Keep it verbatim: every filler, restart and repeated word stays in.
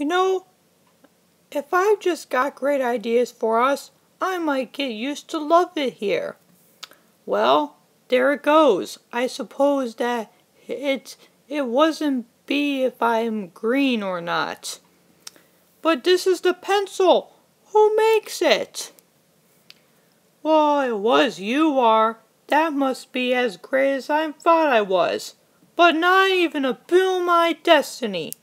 You know, if I've just got great ideas for us, I might get used to love it here. Well, there it goes. I suppose that it, it wasn't be if I'm green or not. But this is the pencil. Who makes it? Well, it was you are. That must be as great as I thought I was. But not even a bit of my destiny.